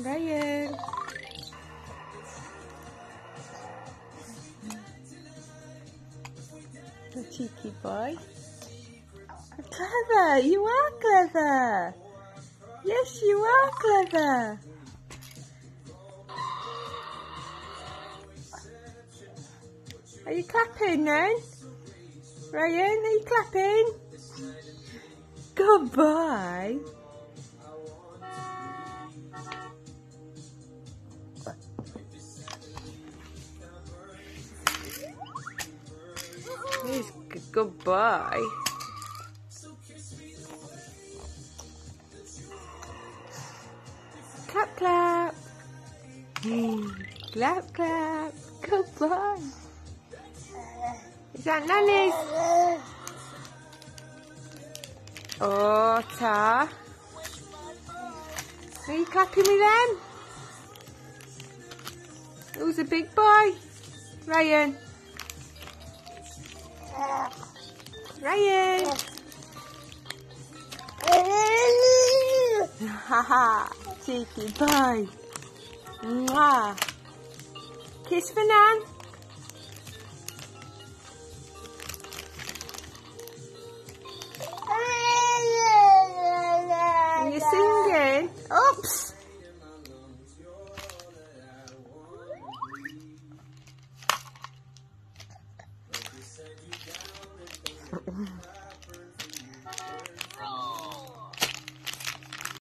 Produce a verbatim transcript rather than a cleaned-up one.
Ryan. The cheeky boy. Clever, you are clever. Yes, you are clever. Are you clapping then? Ryan, are you clapping? Goodbye. Here's goodbye. Clap, clap. Clap, clap. Goodbye. Is that Nanny's? Oh, Ta. Are you clapping with them? Who's a big boy? Ryan. Ryan. Haha, cheeky boy. Mwah. Kiss for Nan.